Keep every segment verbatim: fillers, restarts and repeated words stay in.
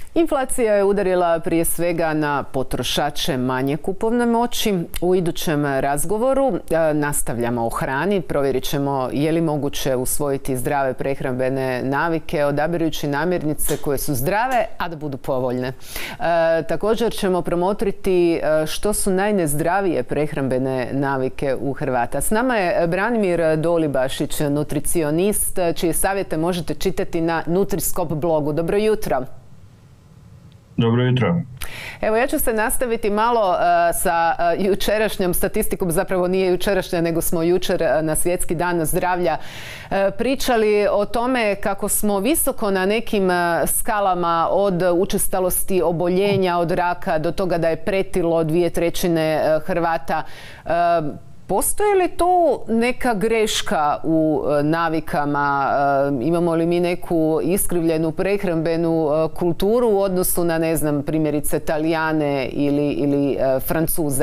Inflacija je udarila prije svega na potrošače manje kupovne moći. U idućem razgovoru nastavljamo o hrani. Provjerit ćemo je li moguće usvojiti zdrave prehrambene navike odabirujući namirnice koje su zdrave, a da budu povoljne. E, također ćemo promotriti što su najnezdravije prehrambene navike u Hrvata. S nama je Branimir Dolibašić, nutricionist, čije savjete možete čitati na Nutriskop blogu. Dobro jutro. Dobro jutro. Evo, ja ću se nastaviti malo uh, sa uh, jučerašnjom statistikom, zapravo nije jučerašnja, nego smo jučer uh, na Svjetski dan zdravlja uh, pričali o tome kako smo visoko na nekim uh, skalama od učestalosti oboljenja od raka do toga da je pretilo dvije trećine uh, Hrvata. Uh, Postoji li tu neka greška u navikama? Imamo li mi neku iskrivljenu prehrambenu kulturu u odnosu na, ne znam, primjerice Talijane ili, ili Francuze?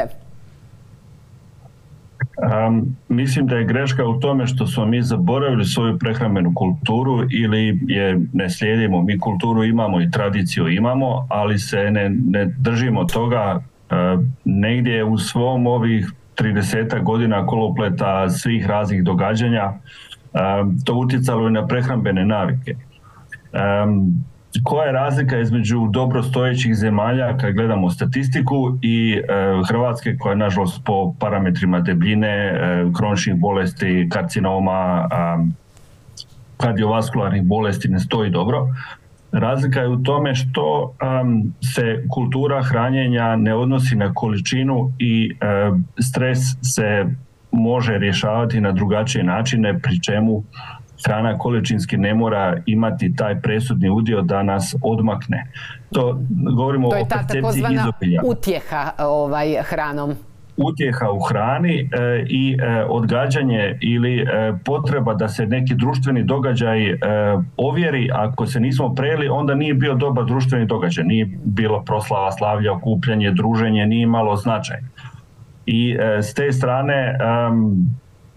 Um, mislim da je greška u tome što smo mi zaboravili svoju prehrambenu kulturu ili je ne slijedimo. Mi kulturu imamo i tradiciju imamo, ali se ne, ne držimo toga. Uh, negdje u svom ovih tridesetak godina kolopleta svih raznih događanja, um, to utjecalo i na prehrambene navike. Um, koja je razlika između dobrostojećih zemalja kad gledamo statistiku i uh, Hrvatske koja je nažalost po parametrima debljine, uh, kroničnih bolesti, karcinoma, um, kardiovaskularnih bolesti ne stoji dobro? Razlika je u tome što um, se kultura hranjenja ne odnosi na količinu i um, stres se može rješavati na drugačije načine, pri čemu hrana količinski ne mora imati taj presudni udio da nas odmakne. To govorimo to je o percepciji izobilja. To je ta takozvana utjeha ovaj, hranom. Utjeha u hrani e, i e, odgađanje ili e, potreba da se neki društveni događaj e, ovjeri. Ako se nismo prejeli, onda nije bio dobar društveni događaj. Nije bilo proslava, slavlja, okupljanje, druženje, nije imalo značaj. I e, s te strane um,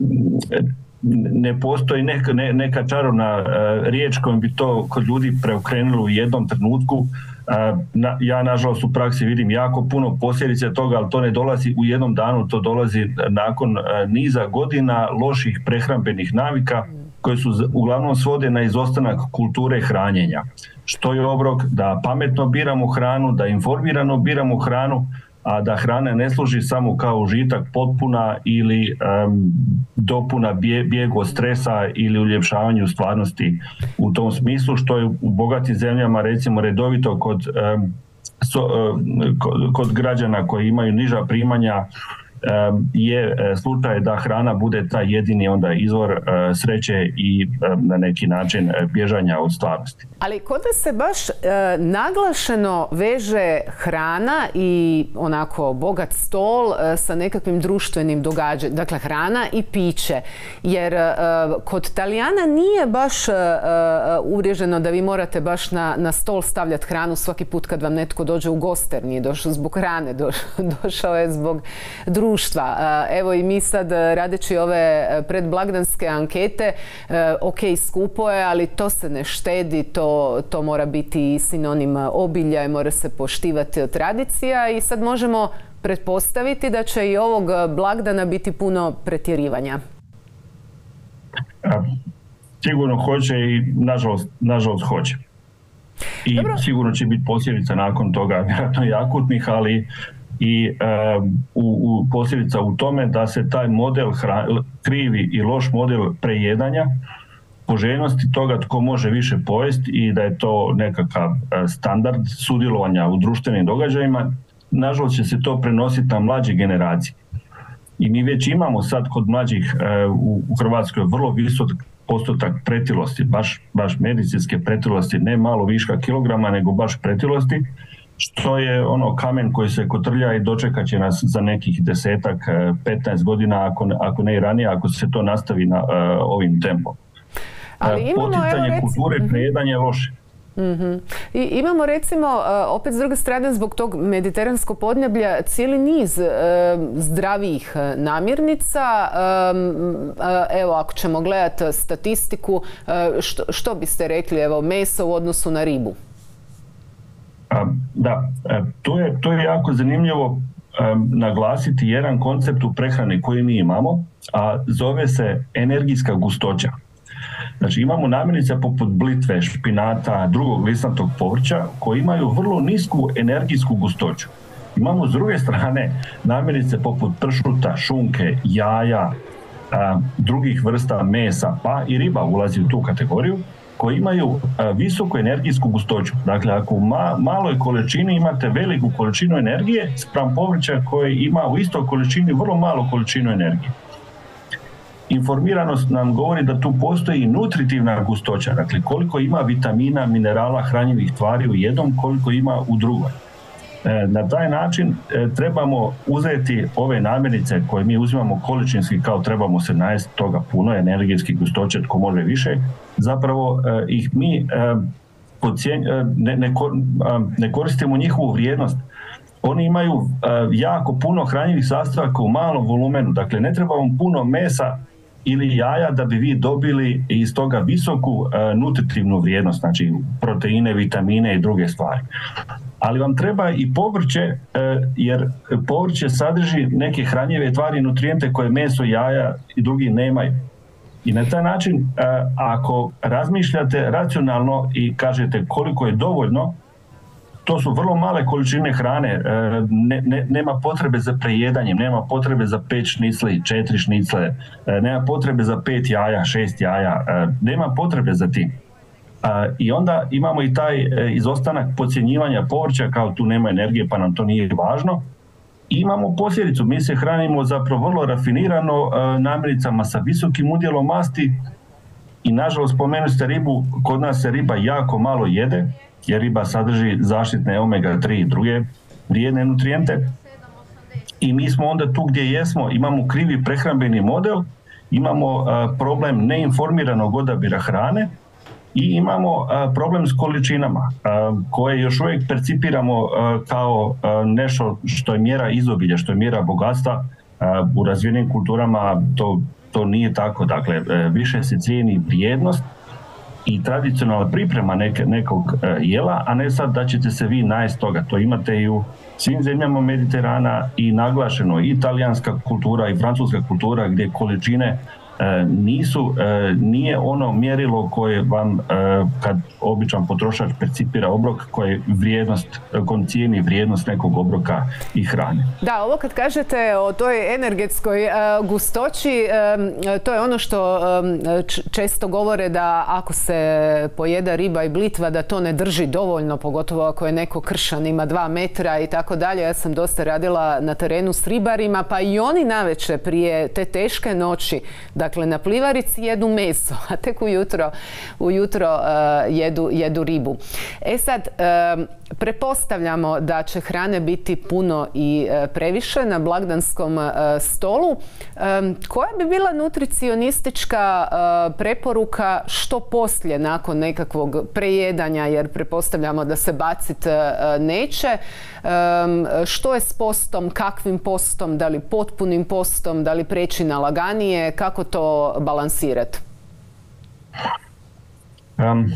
ne postoji neka, ne, neka čarovna e, riječ kojom bi to kod ljudi preokrenuli u jednom trenutku. Na, ja nažalost u praksi vidim jako puno posljedica toga, ali to ne dolazi u jednom danu, to dolazi nakon niza godina loših prehrambenih navika koje su uglavnom svode na izostanak kulture hranjenja. Što je obrok da pametno biramo hranu, da informirano biramo hranu, a da hrana ne služi samo kao užitak, potpuna ili um, dopuna bje, bijeg od stresa ili uljepšavanju stvarnosti u tom smislu, što je u bogatim zemljama recimo redovito kod, um, so, um, kod, kod građana koji imaju niža primanja um, je slučaj da hrana bude taj jedini onda izvor uh, sreće i um, na neki način uh, bježanja od stvarnosti. Ali kod nas se baš e, naglašeno veže hrana i onako bogat stol e, sa nekakvim društvenim događanjem, dakle hrana i piće. Jer e, kod Talijana nije baš e, uvriježeno da vi morate baš na, na stol stavljati hranu svaki put kad vam netko dođe u goster. Nije došao zbog hrane, došao, došao je zbog društva. E, evo i mi sad radeći ove predblagdanske ankete, e, ok, skupo je, ali to se ne štedi, to To mora biti sinonim obilja i mora se poštivati tradicija i sad možemo pretpostaviti da će i ovog blagdana biti puno pretjerivanja. Sigurno hoće i nažalost, nažalost hoće. I Dobro. Sigurno će biti posljedica nakon toga, vjerojatno i akutnih, ali i um, u, u posljedica u tome da se taj model hra, krivi i loš model prejedanja, poželjnosti toga tko može više pojesti i da je to nekakav standard sudjelovanja u društvenim događajima, nažalost će se to prenositi na mlađe generacije. I mi već imamo sad kod mlađih u Hrvatskoj vrlo visok postotak pretilosti, baš, baš medicinske pretilosti, ne malo viška kilograma, nego baš pretilosti, što je ono kamen koji se kotrlja i dočekat će nas za nekih desetak, petnaest godina, ako, ako ne i ranije, ako se to nastavi na uh, ovim tempom. Ali imamo, poticanje evo, kulture recimo, prejedanje je loše. Mm-hmm. I imamo recimo, opet s druge strane zbog tog mediteranskog podneblja, cijeli niz e, zdravijih namirnica. E, evo, ako ćemo gledati statistiku, e, što, što biste rekli, evo, meso u odnosu na ribu? Da, to je, to je jako zanimljivo naglasiti jedan koncept u prehrani koji mi imamo, a zove se energijska gustoća. Znači imamo namirnice poput blitve, špinata, drugog listnatog povrća koji imaju vrlo nisku energijsku gustoću. Imamo s druge strane namirnice poput pršuta, šunke, jaja, a, drugih vrsta mesa, pa i riba ulazi u tu kategoriju, koji imaju a, visoku energijsku gustoću. Dakle, ako u ma, maloj količini imate veliku količinu energije spram povrća koje ima u istoj količini vrlo malu količinu energije. Informiranost nam govori da tu postoji nutritivna gustoća, dakle koliko ima vitamina, minerala, hranjivih tvari u jednom, koliko ima u drugoj. E, na taj način e, trebamo uzeti ove namirnice koje mi uzimamo količinski kao trebamo se najesti toga puno, energijski gustoće tko može više, zapravo e, ih mi e, pocijen, e, ne, ne, ne koristimo njihovu vrijednost. Oni imaju e, jako puno hranjivih sastojaka u malom volumenu, dakle ne treba vam puno mesa ili jaja da bi vi dobili iz toga visoku e, nutritivnu vrijednost, znači proteine, vitamine i druge stvari. Ali vam treba i povrće, e, jer povrće sadrži neke hranjive tvari i nutrijente koje meso, jaja i drugi nemaju. I na taj način, e, ako razmišljate racionalno i kažete koliko je dovoljno, to su vrlo male količine hrane, ne, ne, nema potrebe za prejedanjem, nema potrebe za pet šnicli, četiri šnicle, nema potrebe za pet jaja, šest jaja, nema potrebe za tim. I onda imamo i taj izostanak podcjenjivanja povrća, kao tu nema energije pa nam to nije važno. I imamo posljedicu, mi se hranimo zapravo vrlo rafinirano namirnicama sa visokim udjelom masti i nažalost spomenuli ste ribu, kod nas se riba jako malo jede, jer riba sadrži zaštitne omega tri i druge vrijedne nutrijente i mi smo onda tu gdje jesmo, imamo krivi prehrambeni model, imamo uh, problem neinformiranog odabira hrane i imamo uh, problem s količinama uh, koje još uvijek percipiramo uh, kao uh, nešto što je mjera izobilja, što je mjera bogatstva. Uh, u razvijenim kulturama to, to nije tako, dakle uh, više se cijeni vrijednost i tradicionalna priprema neke, nekog e, jela, a ne sad da ćete se vi najesti toga. To imate i u svim zemljama Mediterana i naglašeno i italijanska kultura i francuska kultura gdje količine e, nisu, e, nije ono mjerilo koje vam e, kad običan potrošač percipira obrok koje je vrijednost, kom cijeni vrijednost nekog obroka i hrane. Da, ovo kad kažete o toj energetskoj uh, gustoći, um, to je ono što um, često govore da ako se pojeda riba i blitva da to ne drži dovoljno, pogotovo ako je neko kršan, ima dva metra i tako dalje. Ja sam dosta radila na terenu s ribarima, pa i oni navečer prije te teške noći, dakle na plivarici jedu meso, a tek ujutro, ujutro uh, jedu, jedu ribu. E sad, um, pretpostavljamo da će hrane biti puno i previše na blagdanskom stolu. Koja bi bila nutricionistička preporuka što poslije nakon nekakvog prejedanja, jer pretpostavljamo da se bacit neće. Što je s postom, kakvim postom, da li potpunim postom, da li preći na laganije, kako to balansirati? Um.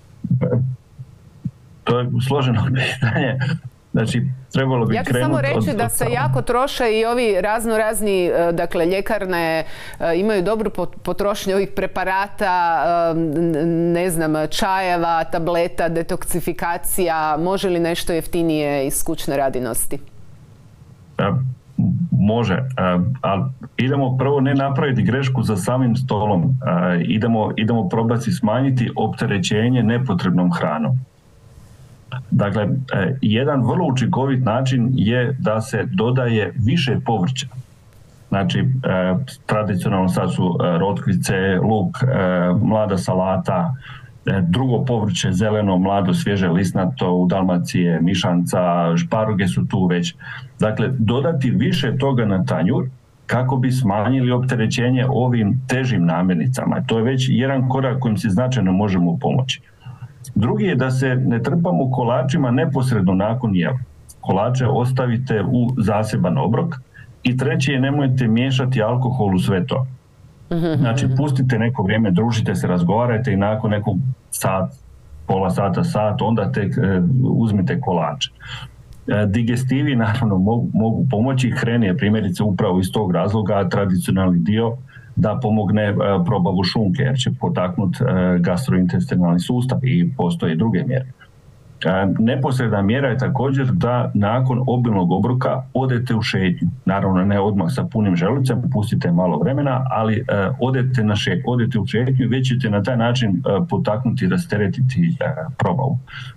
To je složeno pitanje. Znači, trebalo bi ja ću samo reći od, da se od... jako troše i ovi razno razni, dakle, ljekarne imaju dobru potrošnju ovih preparata, ne znam, čajeva, tableta, detoksifikacija. Može li nešto jeftinije iz kućne radinosti? A, može, ali idemo prvo ne napraviti grešku za samim stolom. A, idemo, idemo probati smanjiti opterećenje nepotrebnom hranom. Dakle, jedan vrlo učinkovit način je da se dodaje više povrća. Znači, tradicionalno sad su rotkvice, luk, mlada salata, drugo povrće, zeleno, mlado, svježe, lisnato, u Dalmaciji mišanca, šparoge su tu već. Dakle, dodati više toga na tanjur kako bi smanjili opterećenje ovim težim namirnicama. To je već jedan korak kojim se značajno možemo pomoći. Drugi je da se ne trpamo kolačima neposredno nakon jela. Kolače ostavite u zaseban obrok. I treći je nemojte miješati alkohol u sve to. Znači pustite neko vrijeme, družite se, razgovarajte i nakon nekog sat, pola sata, sat, onda tek uzmite kolače. Digestivi naravno mogu, mogu pomoći. Hren je primjerice upravo iz tog razloga tradicionalni dio da pomogne probavu šunke, jer će potaknuti gastrointestinalni sustav i postoje druge mjere. Neposredna mjera je također da nakon obilnog obroka odete u šetnju. Naravno ne odmah sa punim želucem, pustite malo vremena, ali odete, na še, odete u šetnju i već ćete na taj način potaknuti i rasteretiti probavu.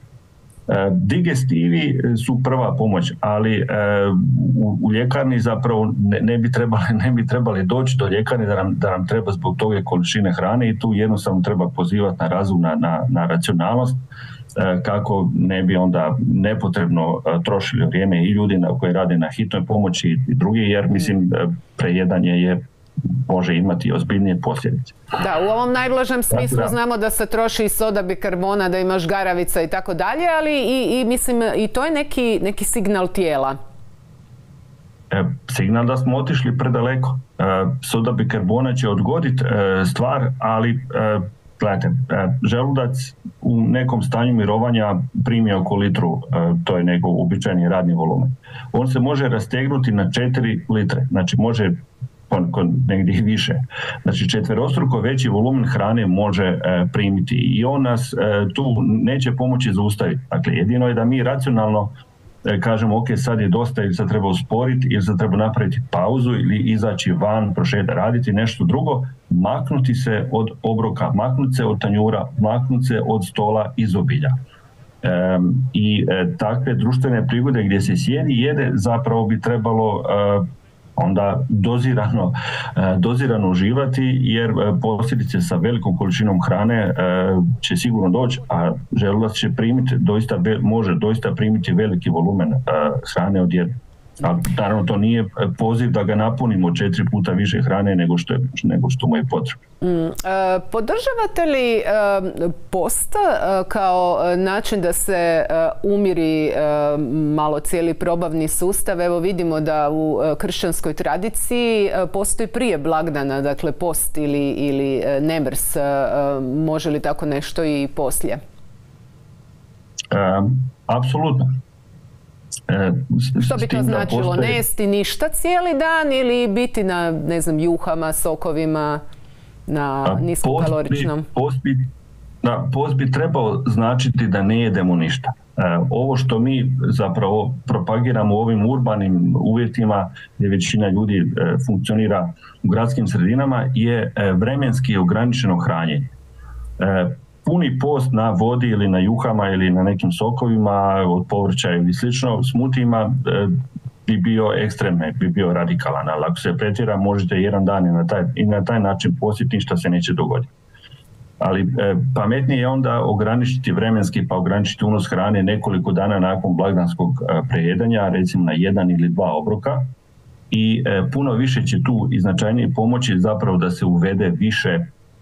Digestivi su prva pomoć, ali u, u ljekarni zapravo ne, ne, bi trebali, ne bi trebali doći do ljekarni da nam, da nam treba zbog toga količine hrane i tu jednostavno treba pozivati na razum, na, na, na racionalnost, kako ne bi onda nepotrebno trošili vrijeme i ljudi koji rade na hitnoj pomoći i drugi, jer mislim prejedanje je može imati ozbiljnije posljedice. Da, u ovom najblažem smislu da. Znamo da se troši i soda bikarbona, da imaš garavica i tako dalje, ali i, i mislim i to je neki, neki signal tijela. E, signal da smo otišli predaleko. E, soda bikarbona će odgoditi e, stvar, ali e, gledajte, e, želudac u nekom stanju mirovanja primi oko litru, e, to je njegov uobičajeni radni volumen. On se može rastegnuti na četiri litre, znači može negdje više. Znači četverostruko veći volumen hrane može e, primiti i on nas e, tu neće pomoći zaustaviti. Dakle, jedino je da mi racionalno e, kažemo ok, sad je dosta ili sad treba usporiti ili sad treba napraviti pauzu ili izaći van, prošetati, raditi nešto drugo, maknuti se od obroka, maknuti se od tanjura, maknuti se od stola izobilja. E, I e, takve društvene prigode gdje se sjedi jede zapravo bi trebalo e, onda dozirano, dozirano uživati, jer posljedice sa velikom količinom hrane će sigurno doći, a želudac će primiti, doista, može doista primiti veliki volumen hrane odjednom. A naravno to nije poziv da ga napunimo četiri puta više hrane nego što, je, nego što mu je potrebno. Mm, e, podržavate li e, post e, kao način da se e, umiri e, malo cijeli probavni sustav? Evo vidimo da u e, kršćanskoj tradiciji e, postoji prije blagdana, dakle post ili, ili e, nemrs. E, može li tako nešto i poslije? E, apsolutno. E, Što bi to značilo? Postoji... Ne jesti ništa cijeli dan ili biti na, ne znam, juhama, sokovima, na niskokaloričnom? Post bi, da, post bi trebao značiti da ne jedemo ništa. E, ovo što mi zapravo propagiramo u ovim urbanim uvjetima gdje većina ljudi e, funkcionira u gradskim sredinama je e, vremenski ograničeno hranjenje. E, Puni post na vodi ili na juhama ili na nekim sokovima od povrća ili slično, smutijima e, bi bio ekstremne, bi bio radikalan, ali ako se pretjera možete jedan dan i na taj, i na taj način postiti, ništa se neće dogoditi. Ali e, pametnije je onda ograničiti vremenski, pa ograničiti unos hrane nekoliko dana nakon blagdanskog e, prejedanja, recimo na jedan ili dva obroka, i e, puno više će tu i značajnije pomoći zapravo da se uvede više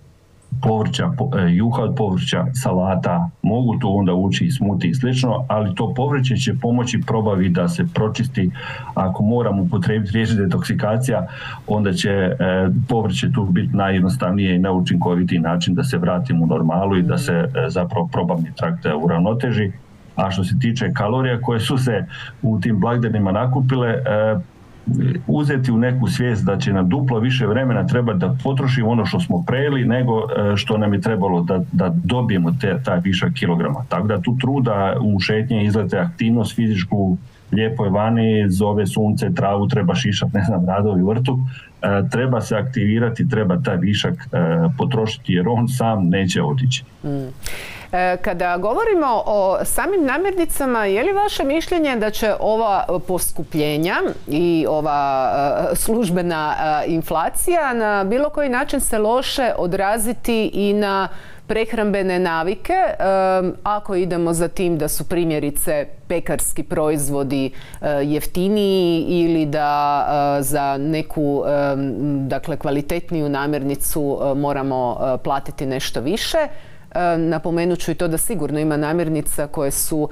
povrća, juha od povrća, salata, mogu tu onda ući i smuti i slično, ali to povrće će pomoći probavi da se pročisti. Ako moramo upotrijebiti riječ detoksikacija, onda će e, povrće tu biti najjednostavnije i najučinkovitiji način da se vratimo u normalu i da se e, zapravo probavni trakt uravnoteži. A što se tiče kalorija koje su se u tim blagdanima nakupile, e, uzeti u neku svijest da će nam duplo više vremena trebati da potrošimo ono što smo prejeli nego što nam je trebalo da, da dobijemo te, taj višak kilograma. Tako da tu truda u šetnje, izlete, aktivnost fizičku, lijepo je vani, zove sunce, travu treba šišati, ne znam, radovi u vrtu, e, treba se aktivirati, treba taj višak e, potrošiti jer on sam neće otići. Mm. Kada govorimo o samim namirnicama, je li vaše mišljenje da će ova poskupljenja i ova službena inflacija na bilo koji način se loše odraziti i na prehrambene navike, ako idemo za tim da su primjerice pekarski proizvodi jeftiniji ili da za neku, dakle, kvalitetniju namirnicu moramo platiti nešto više? Napomenut ću i to da sigurno ima namirnica koje su,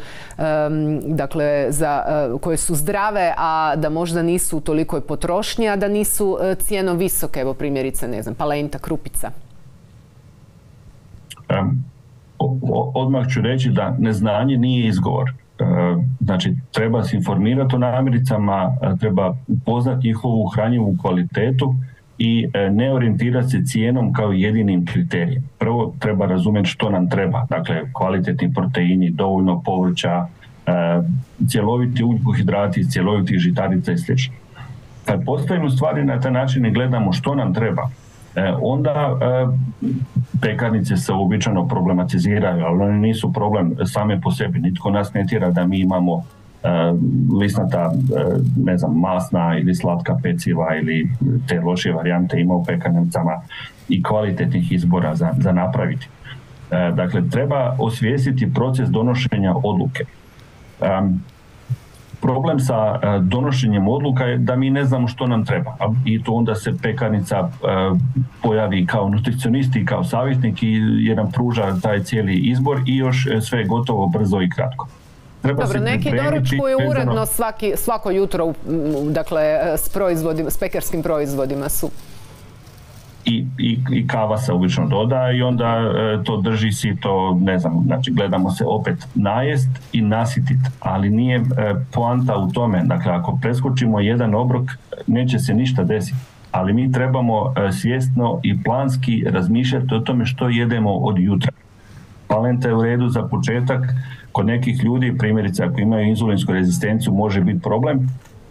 dakle, za, koje su zdrave, a da možda nisu u tolikoj potrošnji, a da nisu cijenom visoke. Evo primjerice, ne znam, palenta, krupica. Um, odmah ću reći da neznanje nije izgovor. Znači, treba se informirati o namirnicama, treba upoznati njihovu hranjivu kvalitetu i ne orijentirati se cijenom kao jedinim kriterijem. Prvo treba razumjeti što nam treba, dakle kvalitetni proteini, dovoljno povrća, cjeloviti ugljikohidrati, cjelovitih žitarica i sl. Kad postavimo stvari na taj način i gledamo što nam treba, onda pekarnice se uobičajeno problematiziraju, ali one nisu problem same po sebi. Nitko nas ne tjera da mi imamo lisnata, ne znam, masna ili slatka peciva ili te lošije varijante ima u pekarnicama i kvalitetnih izbora za, za napraviti. Dakle, treba osvijestiti proces donošenja odluke. Um, problem sa donošenjem odluka je da mi ne znamo što nam treba i to onda se pekarnica pojavi kao nutricionist i kao savjetnik i jer nam pruža taj cijeli izbor i još sve gotovo, brzo i kratko. Treba Dobro, neki doručkuju uredno svaki, svako jutro, dakle, s proizvodima, s pekarskim proizvodima su. I, i, i kava se obično doda i onda e, to drži si to, ne znam, znači gledamo se opet najest i nasjetit, ali nije e, poanta u tome. Dakle, ako preskočimo jedan obrok, neće se ništa desiti, ali mi trebamo e, svjesno i planski razmišljati o tome što jedemo od jutra. Palenta je u redu za početak, kod nekih ljudi, primjerice ako imaju inzulinsku rezistenciju, može biti problem,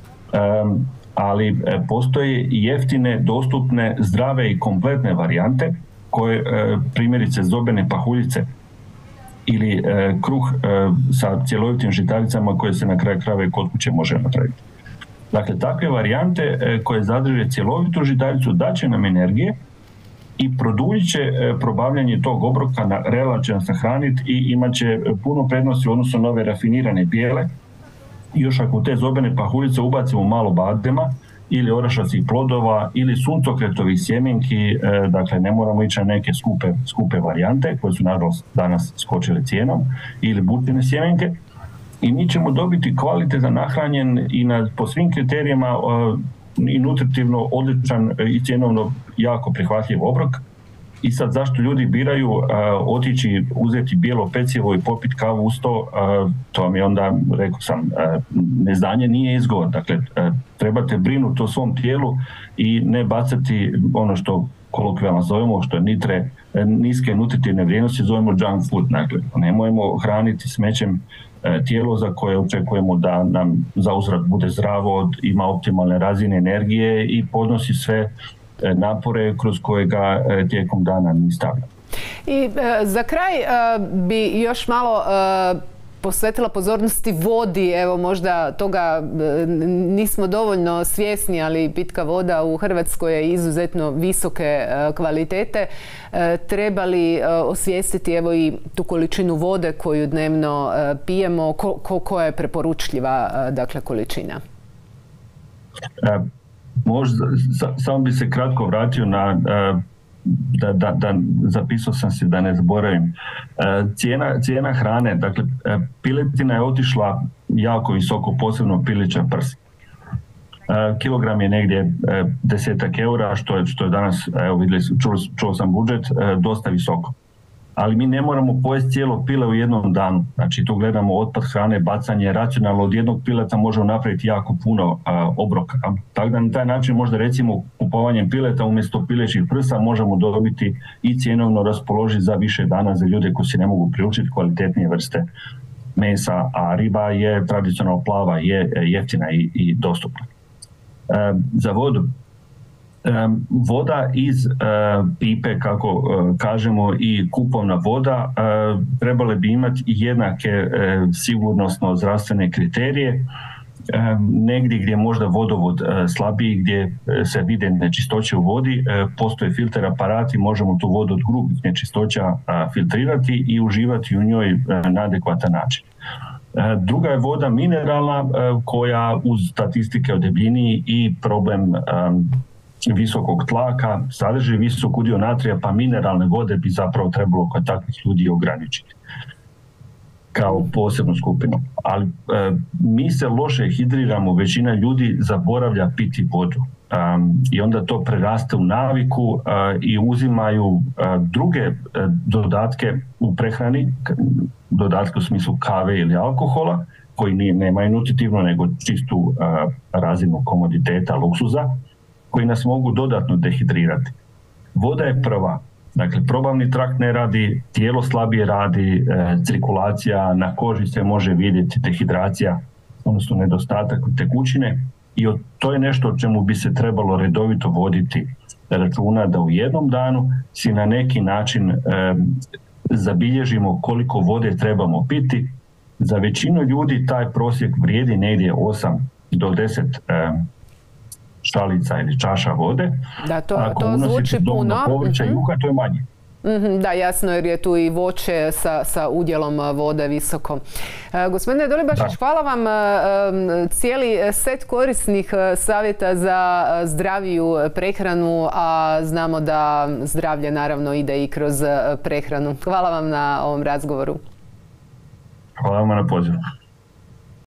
um, ali postoje jeftine, dostupne, zdrave i kompletne varijante koje, primjerice zobene pahuljice ili kruh sa cjelovitim žitaricama koje se na kraju krajeva kod kuće može napraviti. Dakle, takve varijante koje zadrže cjelovitu žitaricu daće nam energije i produljit će probavljanje tog obroka, na relativno će nas nahraniti i imat će puno prednosti u odnosu na ove rafinirane bijele. I još ako u te zobene pahuljice ubacimo malo badema ili orašastih plodova ili suncokretovih sjemenki, e, dakle ne moramo ići na neke skupe, skupe varijante koje su nažalost danas skočile cijenom, ili butine sjemenke, i mi ćemo dobiti kvalitetan, nahranjen i na, po svim kriterijima e, i nutritivno odličan i cjenovno jako prihvatljiv obrok. I sad zašto ljudi biraju uh, otići, uzeti bijelo pecivo i popiti kavu uz to, uh, to mi onda, rekao sam, uh, neznanje nije izgovor. Dakle, uh, trebate brinuti o svom tijelu i ne bacati ono što kolokvijalno zovemo, što je nitre, niske nutritivne vrijednosti, zovemo junk food. Dakle, nemojmo hraniti smećem uh, tijelo za koje očekujemo da nam zauzvrat bude zdravo, ima optimalne razine energije i podnosi sve napore kroz koje ga tijekom dana mi stavlja. I e, za kraj e, bi još malo e, posvetila pozornosti vodi. Evo, možda toga e, nismo dovoljno svjesni, ali pitka voda u Hrvatskoj je izuzetno visoke e, kvalitete. E, treba li e, osvijestiti evo i tu količinu vode koju dnevno e, pijemo, ko, ko, koja je preporučljiva e, dakle, količina? E. Možda, samo bi se kratko vratio na, da, da, da zapisao sam se da ne zaboravim. Cijena, cijena hrane, dakle, piletina je otišla jako visoko, posebno pileća prsa. Kilogram je negdje desetak eura, što je, što je danas, evo vidjeli, čuo, čuo sam budžet, dosta visoko. Ali mi ne moramo pojesti cijelo pile u jednom danu. Znači, tu gledamo otpad hrane, bacanje, racionalno od jednog pileta možemo napraviti jako puno a, obroka. Tako da na taj način možda recimo kupovanjem pileta umjesto pilećih prsa možemo dobiti i cjenovno raspoložiti za više dana za ljude koji se ne mogu priučiti kvalitetnije vrste mesa, a riba je tradicionalno plava, je jeftina i, i dostupna. E, za vodu. Um, voda iz uh, pipe, kako uh, kažemo, i kupovna voda uh, trebale bi imati jednake uh, sigurnosno zdravstvene kriterije. Um, negdje gdje je možda vodovod uh, slabiji, gdje uh, se vide nečistoće u vodi, uh, postoje filter aparati, možemo tu vodu od grubih nečistoća uh, filtrirati i uživati u njoj uh, na adekvatan način. Uh, druga je voda mineralna uh, koja uz statistike o debljini i problem um, visokog tlaka sadrži visok udio natrija, pa mineralne vode bi zapravo trebalo kod takvih ljudi ograničiti. kao posebnu skupinu. Ali e, mi se loše hidriramo, većina ljudi zaboravlja piti vodu. Um, I onda to preraste u naviku uh, i uzimaju uh, druge uh, dodatke u prehrani, dodatke u smislu kave ili alkohola, koji nije, nemaju nutritivno nego čistu uh, razinu komoditeta, luksuza, koji nas mogu dodatno dehidrirati. Voda je prva. Dakle, probavni trakt ne radi, tijelo slabije radi, uh, cirkulacija na koži se može vidjeti, dehidracija, odnosno nedostatak tekućine. I to je nešto o čemu bi se trebalo redovito voditi računa, da u jednom danu si na neki način e, zabilježimo koliko vode trebamo piti. Za većinu ljudi taj prosjek vrijedi negdje osam do deset e, šalica ili čaša vode. Da, to, Ako to zvuči puno. Povrća i juha, to je manje. Mm-hmm, da, jasno, jer je tu i voće sa, sa udjelom vode visoko. E, gospodine Dolibašić, hvala vam. E, cijeli set korisnih savjeta za zdraviju prehranu, a znamo da zdravlje naravno ide i kroz prehranu. Hvala vam na ovom razgovoru. Hvala vam na pozivu.